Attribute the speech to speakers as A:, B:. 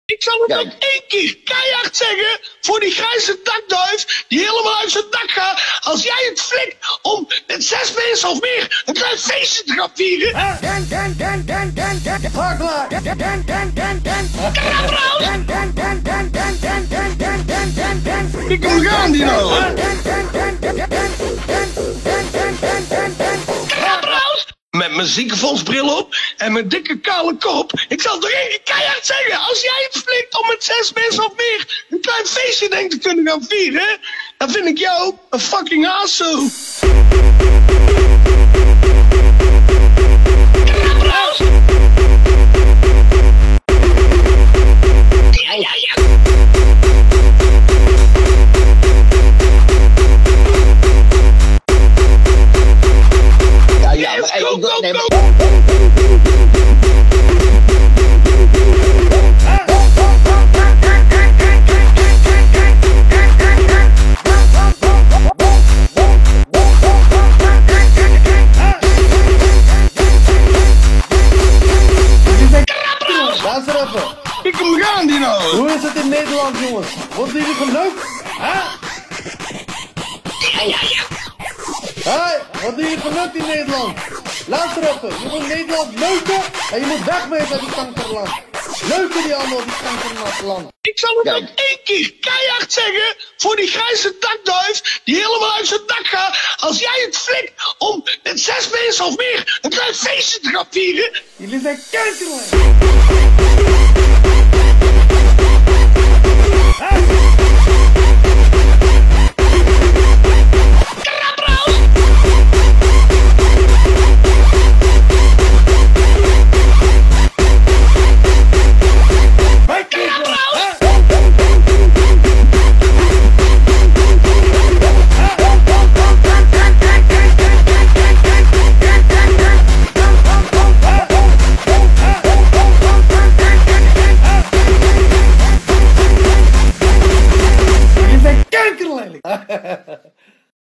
A: Ik zal het ook 1 keer keihard zeggen voor die grijze dakduif die helemaal uit zijn dak gaat. Als jij het flikt om met 6 mensen of meer een klein feestje te gaan vieren. Ik kom gaan die nou. Met mijn ziekenfondsbril op en mijn dikke kale kop. Ik zal toch één keer keihard zeggen. Als jij het flikt om met 6 mensen of meer een klein feestje denkt te kunnen gaan vieren, dan vind ik jou een fucking aso. Ik kom gaan die nou.
B: Hoe is het in Nederland, jongens? Worden jullie geneukt? Hè? Hey, worden jullie geneukt in Nederland? Luister even, je moet Nederland neuken en je moet wegwezen uit die kankerland. Neuken die allemaal die kankerland.
A: Ik zal het ook 1 keer keihard zeggen voor die grijze dakduif die helemaal uit zijn dak gaat. Als jij het flikt om met 6 mensen of meer een klein feestje te gaan vieren.
B: Jullie zijn kankerland.